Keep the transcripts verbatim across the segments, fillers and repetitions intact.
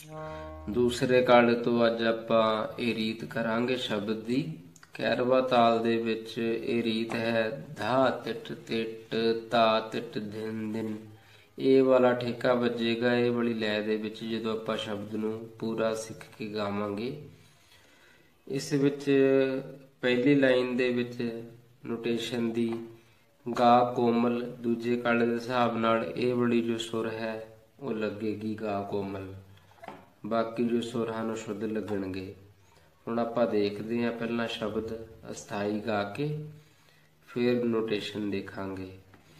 दूसरे काल तो अज आपां ਇਹ ਰੀਤ ਕਰਾਂਗੇ शब्द ਦੀ। कैरवा ताल दे विच ਇਹ ਰੀਤ है धा तिट तिट ता तिट दिन दिन। ਇਹ वाला ठेका ਵੱਜੇਗਾ ਇਹ वाली लय ਦੇ ਵਿੱਚ ਜਦੋਂ ਆਪਾਂ ਸ਼ਬਦ ਨੂੰ ਪੂਰਾ ਸਿੱਖ ਕੇ ਗਾਵਾਂਗੇ। ਇਸ ਵਿੱਚ ਪਹਿਲੀ ਲਾਈਨ ਦੇ ਵਿੱਚ ਨੋਟੇਸ਼ਨ ਦੀ ਗਾ ਕੋਮਲ, ਦੂਜੇ ਕਾਲੇ ਦੇ ਹਿਸਾਬ ਨਾਲ ਇਹ ਵਾਲੀ ਜੋ ਸੁਰ ਹੈ ਉਹ ਲੱਗੇਗੀ ਗਾ ਕੋਮਲ, ਬਾਕੀ ਜੋ ਸੁਰ ਹਨ ਉਹ ਸ਼ੁੱਧ ਲੱਗਣਗੇ। ਹੁਣ ਆਪਾਂ ਦੇਖਦੇ ਹਾਂ ਪਹਿਲਾਂ ਸ਼ਬਦ ਅਸਥਾਈ ਗਾ ਕੇ ਫਿਰ ਨੋਟੇਸ਼ਨ ਦੇਖਾਂਗੇ।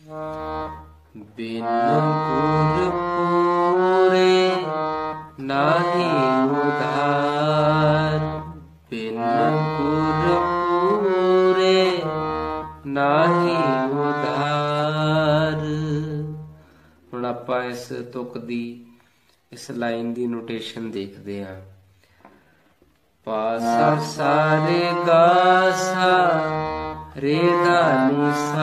ਬਿਨ ਗੁਰ ਪੂਰੇ ਨਾਹੀ ਉਧਾਰ, ਬਿਨ ਗੁਰ ਪੂਰੇ ਨਾਹੀ ਉਧਾਰ। ਹੁਣ ਆਪਾਂ ਇਸ ਤੁਕ ਦੀ ਇਸ ਲਾਈਨ ਦੀ ਨੋਟੇਸ਼ਨ ਦੇਖਦੇ ਹਾਂ। ਪਾਸਾ ਸਾਰੇ ਗਾ ਸਾ ਰੇ ਦਾ ਨੀ ਸਾ,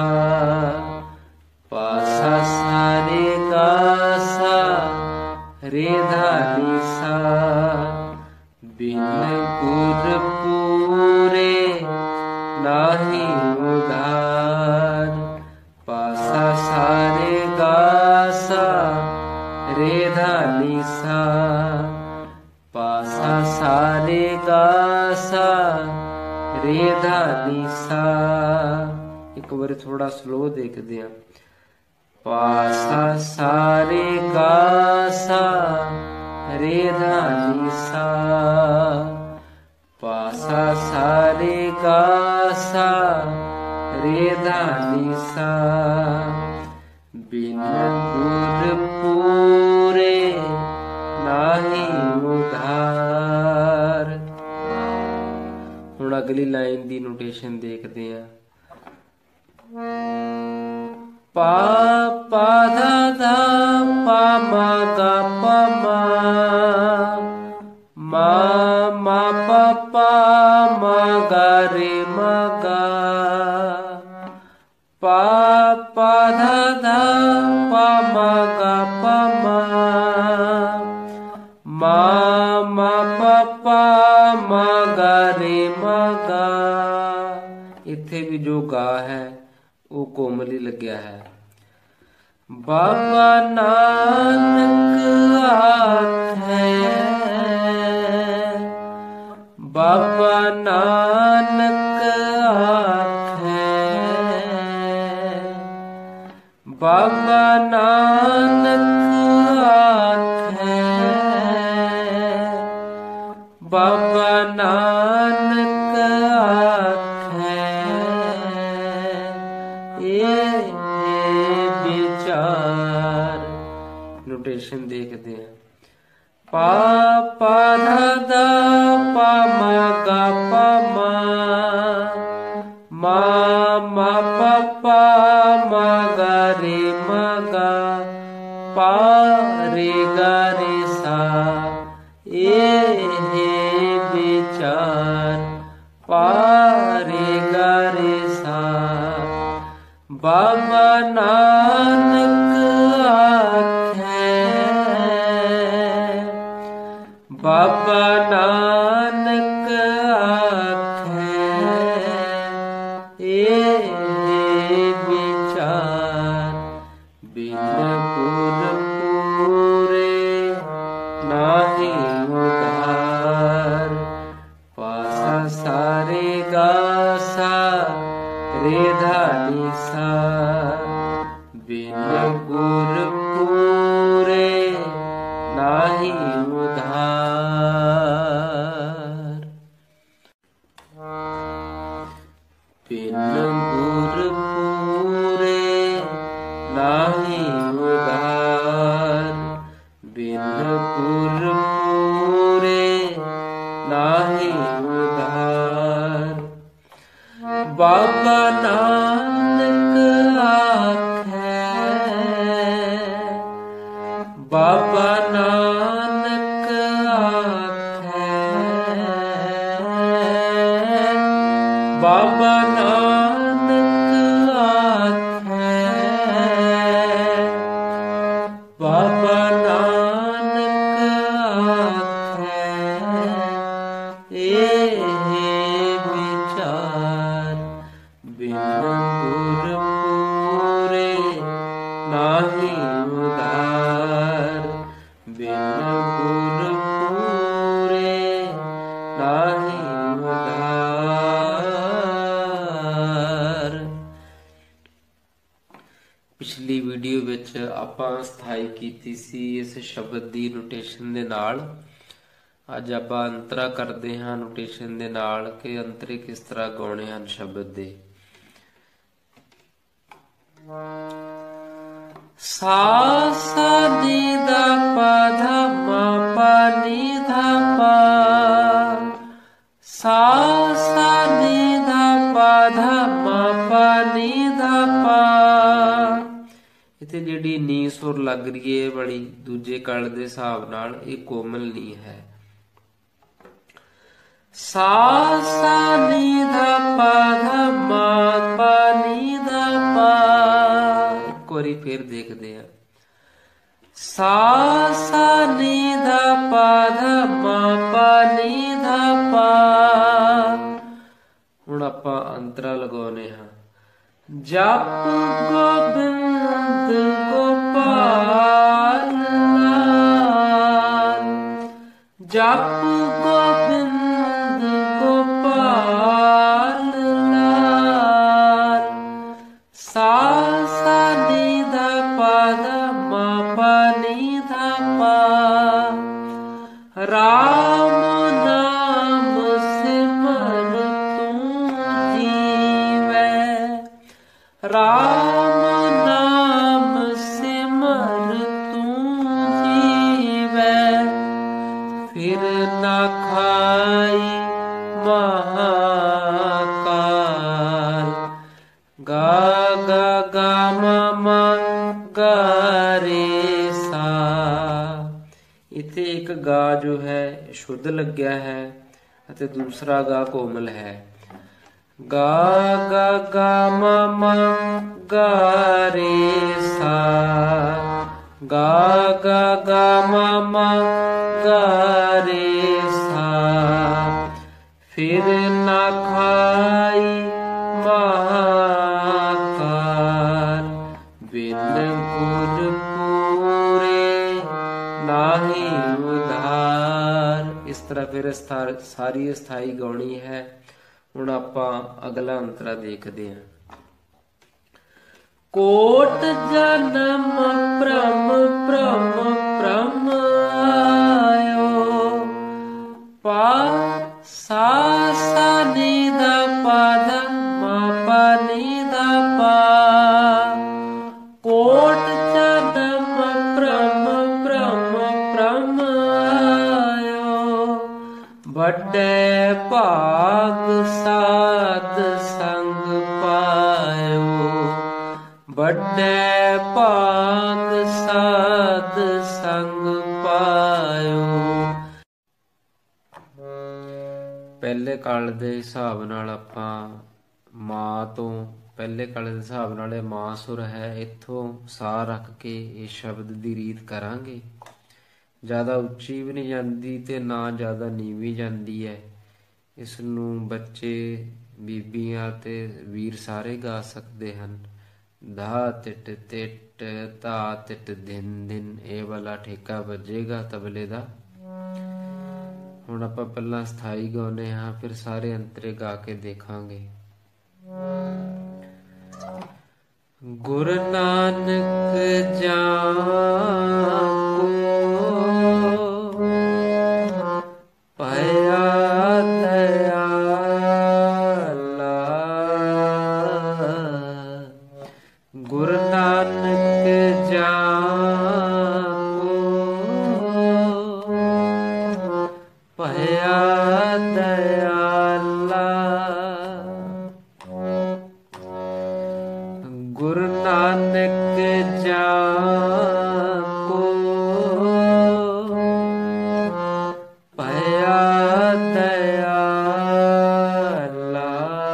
ਪਾਸਾ ਸਾਰੇ ਗਾ ਸਾ ਰੇ ਦਾ ਨੀ ਸਾ। ਬਿਨ ਗੁਰ ਪੂਰੇ ਨਾਹੀ ਉਧਾਰ, ਪਾਸਾ ਸਾਰੇ ਗਾ ਸਾ ਰੇ ਦਾ ਨੀ ਸਾ, ਪਾਸਾ ਸਾਰੇ ਗਾ ਸਾ ਰੇ ਦਾ ਨੀ ਸਾ। ਇੱਕ ਵਾਰ ਥੋੜਾ ਸਲੋ ਦੇਖਦੇ ਹਾਂ। ਪਾਸਾ ਸਾਰੇ ਗਾ ਸਾ ਰੇ ਦਾ ਨੀ ਸਾ, ਪਾਸਾ ਸਾਰੇ ਗਾ ਸਾ ਰੇ ਦਾ ਨੀ ਸਾ। ਬਿਨ ਗੁਰ ਪੂਰੇ ਨਾਹੀ ਉਧਾਰ। ਹੁਣ ਅਗਲੀ ਲਾਈਨ ਦੀ ਨੋਟੇਸ਼ਨ ਦੇਖਦੇ ਹਾਂ। ਪਾ ਪਾ ਧਾ ਧਾ ਪਾ ਮਾ ਗਾ ਪਾ ਮਾ, ਮਾ ਮਾ ਪਾ ਪਾ ਮਾ ਗਾ ਰੇ ਮਾ ਗਾ। ਪਾ ਪਾ ਧਾ ਧਾ ਪਾ ਮਾ ਗਾ ਪਾ ਮਾ, ਮਾ ਮਾ ਪਾ ਪਾ ਮਾ ਗਾ ਰੇ ਮਾ ਗਾ। ਇੱਥੇ ਵੀ ਜੋ ਗਾ ਹੈ ਉਹ ਕੋਮਲ ਹੀ ਲੱਗਿਆ ਹੈ। ਬਾਬਾ ਨਾਨਕ ਆਖੈ, ਬਾਬਾ ਨਾਨਕ ਆਖੈ, ਬਾਬਾ ਨਾਨਕ ਆਖੈ, ਬਾਬਾ ਨਾਨਕ ਆਖੈ। ਇਹ ਵਿਚਾਰ ਨੋਟੇਸ਼ਨ ਦੇਖਦੇ ਹਾਂ। ਪਾ ਪਾ ਧਾ ਧਾ ਪਾ ਮਾ ਗਾ ਪਾ ਮਾ, ਮਾ ਮਾ ਪਾ ਪਾ ਮਾ ਗਾ ਰੇ ਮਾ ਗਾ। ਪਾ ਰੇ ਗਾ ਰੇ ਸਾ ਇਹ ਵਿਚਾਰ, ਪਾ ਰੇ ਗਾ ਰੇ ਸਾ। ਬਾਬਾ ਨਾਨਕ ਆਖੈ, ਬਾਬਾ ਨਾਨਕ ਆਖੈ। ਇਹ ਵਿਚਾਰ ਬਿਨ ਗੁਰ ਪੂਰੇ ਨਾਹੀ ਉਧਾਰ, ਪਾਸਾ ਸਾਰੇ ਗਾ ਸਾ ਰੇ ਦਾ ਨੀ ਸਾ। ਬਿਨ ਗੁਰ ਪੂਰੇ ਨਾਹੀ ਉਧਾਰ। ਬਿਨ ਗੁਰ ਪੂਰੇ ਨਾਹੀ ਉਧਾਰ, ਬਿਨ ਗੁਰ ਪੂਰੇ ਨਾਹੀ ਉਧਾਰ। ਬਾਬਾ ਨਾਨਕ ਆਖੈ, ਬਾਬਾ ਨਾਨਕ ਆਖੈ, ਬਾਬਾ ਨਾਨਕ ਆਖੈ, ਬਾਬਾ ਨਾਨਕ ਆਖੈ। बिन गुर पूरे नाहि उधार। पिछली वीडियो विच आपां स्थाई कीती सी इस शब्द दी नोटेशन दे नाल। अज आपां अंतरा करदे हां नोटेशन दे नाल कि अंतरे किस तरह गाउणे हन शब्द दे। सा सा नी धा पा धा मा पा नी धा पा, सा सा नी धा पा धा मा पा नी धा पा। इत्थे जिहड़ी नी सुर लग रही है बड़ी दूजे कल दे हिसाब नाल ये कोमल नी है। सा सा नी धा पा धा मा पा नी धा पा। एक बारी फिर देखते हैं। सा सा नी धा पा धा मा पा नी धा पा। हुण आपां अंतरा लगाउने हां। जप गोबिंद गोपाल लाल, जप गोबिंद गोपाल लाल। सा सा नी धा पा धा मा पा नी धा पा। राम नाम सिमर तू जीवै, राम नाम सिमर तू जीवै। फिर ना खाई महाकाल, गा गा गा मा मा गा रे सा। इत्थे एक गा जो है शुद्ध लग्या है अते दूसरा गा कोमल है। गा गा गा मा मा गा रे सा, गा गा गा मा मा गा रे सा। फिर ना खाई महाकाल, बिन गुर पूरे नाहि उधार। इस तरह फिर सारी स्थाई गाउणी है। हुण आपां अगला अंतरा देखदे हां। कोट जन्म भ्रम भ्रम भ्रम आयो, पा सा सा नी धा पा धा मा पा नी धा पा। कोट जन्म भ्रम भ्रम भ्रम आयो, बड़े भाग साध संग पायो, बड़े भाग साध संग पायो। पहले काल दे हिसाब नाल आपां मां तो पहले काल दे हिसाब नाल मां सुर है, इत्थों सा रख के इस शब्द दी रीत करांगे। ज़्यादा उच्ची भी नहीं जाती ते ना ज़्यादा नीवी जाती है। इसनूं बच्चे बीबियां ते वीर सारे गा सकते हैं। धा तिट तिट धा तिट दिन दिन ये वाला ठेका बजेगा तबले दा। हुण आपां पहलां स्थाई गाउने हां फिर सारे अंतरे गा के देखांगे। गुर नानक जाको पाया दयाला, गुर नानक जाको पाया दयाला। गुरु नानक जाको पाया दयाला,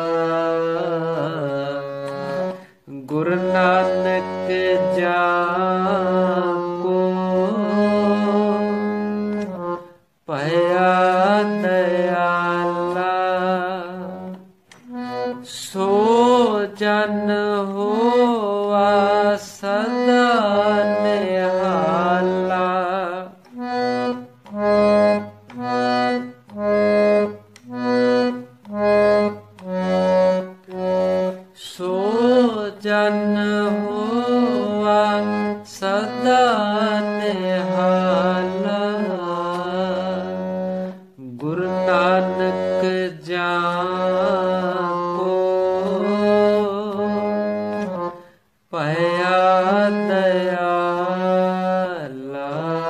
गुरु नानक जाको पाया दयाला। सो जन होवा सदा निहाला, सो जन होवा सदा निहाला, गुरु नानक जाको पया दयाला।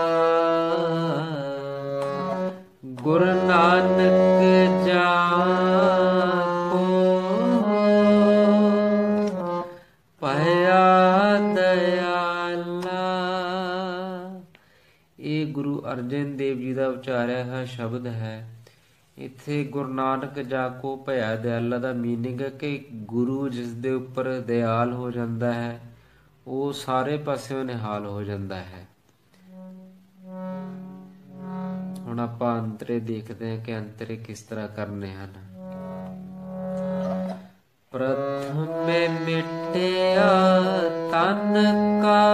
गुरु नानक जाको पया दयाला। ਇਹ ਗੁਰੂ ਅਰਜਨ ਦੇਵ ਜੀ ਦਾ ਉਚਾਰਿਆ ਹੋਇਆ ਸ਼ਬਦ ਹੈ। ਇੱਥੇ ਗੁਰੂ ਨਾਨਕ ਜਾਕੋ ਭਇਆ ਦਿਆਲਾ ਦਾ ਮੀਨਿੰਗ ਹੈ ਕਿ ਗੁਰੂ ਜਿਸ ਦੇ ਉੱਪਰ ਦਿਆਲ ਹੋ ਜਾਂਦਾ ਹੈ ਉਹ ਸਾਰੇ ਪਾਸਿਓਂ ਨਿਹਾਲ ਹੋ ਜਾਂਦਾ ਹੈ। ਹੁਣ ਆਪਾਂ ਅੰਤਰੇ ਦੇਖਦੇ ਹਾਂ ਕਿ ਅੰਤਰੇ ਕਿਸ ਤਰ੍ਹਾਂ ਕਰਨੇ ਹਨ। ਪ੍ਰਥਮੇ ਮਿਟਿਆ ਤਨ ਕਾ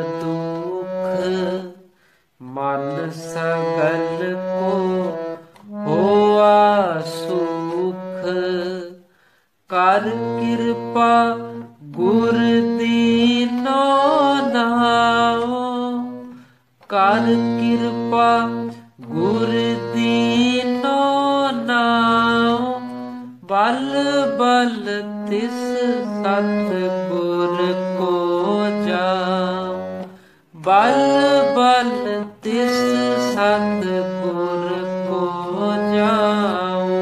ਦੁਖ, ਮਨ ਸਗਲ ਕੋ ਹੋਆ ਸੁਖ। ਕਰ ਕਿਰਪਾ ਗੁਰ ਦੀਨੋ ਨਾਉ, ਕਰ ਕਿਰਪਾ ਗੁਰ ਦੀਨੋ ਨਾਉ। ਬਲ ਬਲ ਤਿਸ ਸਤ ਗੁਰ ਕੋ ਜਾਉ, ਬਲ ਬਲ ਤਿਸ ਸਤ ਗੁਰ ਕੋ ਜਾਉ।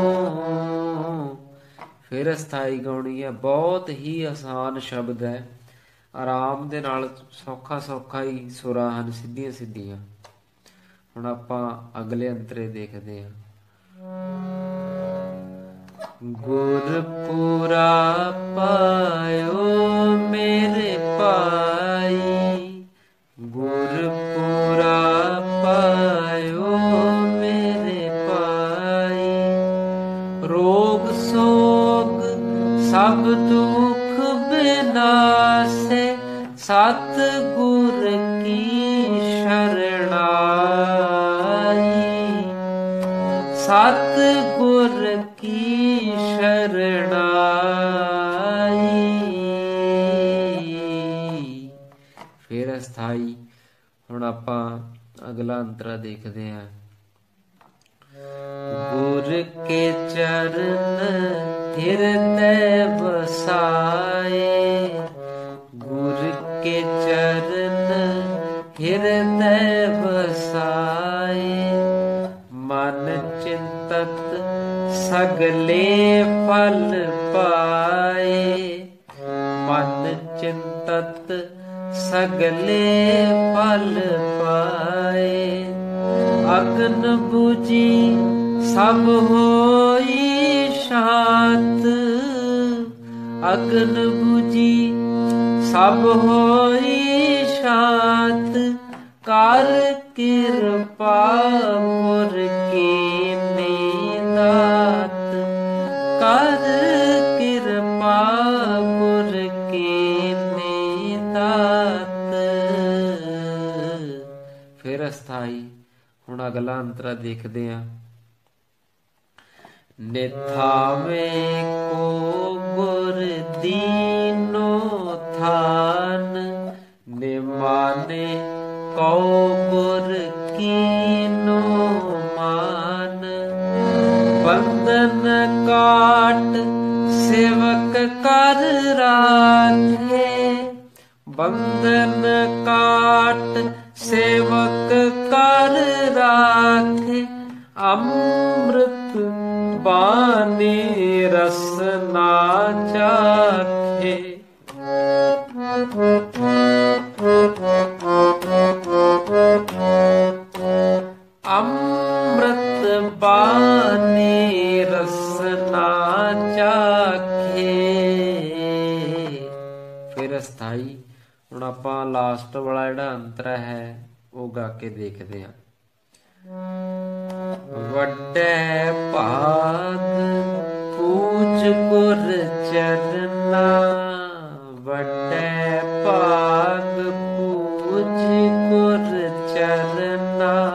ਫਿਰ ਅਸਥਾਈ ਗਾਉਣੀ ਹੈ। ਬਹੁਤ ਹੀ ਆਸਾਨ ਸ਼ਬਦ ਹੈ। ਆਰਾਮ ਦੇ ਨਾਲ ਸੌਖਾ ਸੌਖਾ ਹੀ ਸੁਰਾਂ ਹਨ, ਸਿੱਧੀਆਂ ਸਿੱਧੀਆਂ। ਹੁਣ ਆਪਾਂ ਅਗਲੇ ਅੰਤਰੇ ਦੇਖਦੇ ਹਾਂ। ਗੁਰਪੁਰਾ ਪਾਇਓ ਮੇਰੇ ਭਾਈ, ਗੁਰਪੁਰਾ ਪਾਇਓ ਮੇਰੇ ਭਾਈ। ਰੋਗ ਸੋਗ ਸਭ ਦੁਖ ਬਿਨਾਸੇ, ਸਤ ਗੁਰ ਕੀ ਸ਼ਰਣਾਈ, ਸਤ ਗੁਰ ਕੀ ਸ਼ਰਣਾਈ। ਫਿਰ ਅਸਥਾਈ। ਹੁਣ ਆਪਾਂ ਅਗਲਾ ਅੰਤਰਾ ਦੇਖਦੇ ਹਾਂ। ਗੁਰ ਕੇ ਚਰਨ ਹਿਰਦੈ ਵਸਾਏ, ਗੁਰ ਕੇ ਚਰਨ ਹਿਰਦੈ ਵਸਾਏ। ਮਨ ਚਿੰਤਤ ਸਗਲੇ ਫਲ ਪਾਏ, ਮਨ ਚਿੰਤਤ ਸਗਲੇ ਫਲ ਪਾਏ। ਅਗਨ ਬੁਝੀ ਸਭ ਹੋਈ ਸ਼ਾਂਤ, ਅਗਨ ਬੁਝੀ ਸਭ ਹੋਈ ਸ਼ਾਂਤ। ਕਰ ਕਿਰਪਾ ਗੁਰ ਕੀਨੀ ਦਾਤ, ਕਰ ਕਿਰਪਾ ਗੁਰ ਕੀਨੀ ਦਾਤ। ਫਿਰ ਅਸਥਾਈ। ਹੁਣ ਅਗਲਾ ਅੰਤਰਾ ਦੇਖਦੇ ਹਾਂ। ਨਿਥਾਵੇਂ ਕੋ ਗੁਰ ਦੀਨੋ ਥਾਨ, ਨਿਮਾਨੇ ਕਉ ਗੁਰ ਕੀਨੋ ਮਾਨ। ਬੰਧਨ ਕਾਟ ਸੇਵਕ ਕਰ ਰਾਖੇ, ਬੰਧਨ ਕਾਟ ਸੇਵਕ ਕਰ ਰਾਖੇ। ਅੰਮ੍ਰਿਤ ਬਾਣੀ ਰਸਨਾ ਚਾਖੇ, ਅੰਮ੍ਰਿਤ ਬਾਣੀ ਰਸਨਾ ਚਾਖੇ। ਫਿਰ ਅਸਥਾਈ। ਹੁਣ ਆਪਾਂ ਲਾਸਟ ਵਾਲਾ ਜਿਹੜਾ ਅੰਤਰਾ ਹੈ ਉਹ ਗਾ ਕੇ ਦੇਖਦੇ ਹਾਂ। ਵੱਡੇ ਭਾਗ ਪੂਜ ਗੁਰ ਚਰਨਾ, ਵੱਡੇ ਭਾਗ ਪੂਜ ਗੁਰ ਚਰਨਾ।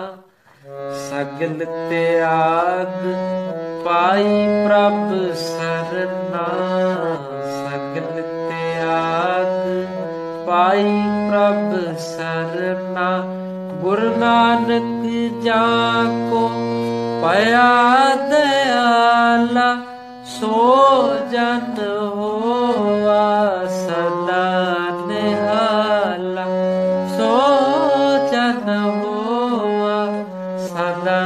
सगल त्याग पाई प्रभ सरना, सगल त्याग पाई प्रभ सरना। गुरु नानक जाको पया दयाला, सो जन होवा सदा निहाला, सो जन होवा सदा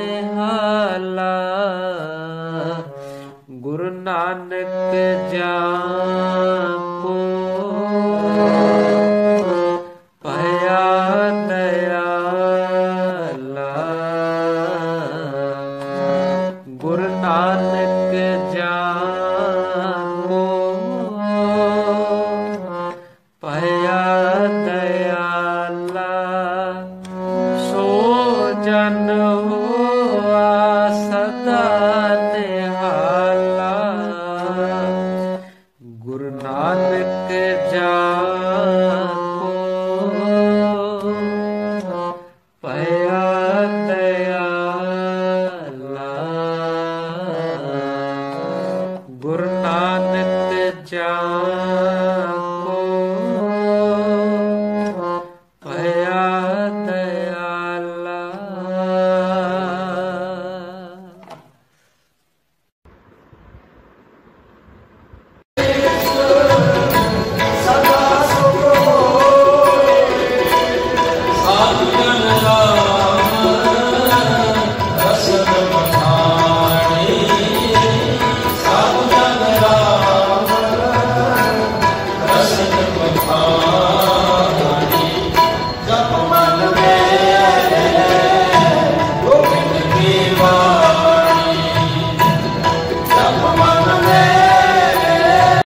निहाला। गुरु नानक जा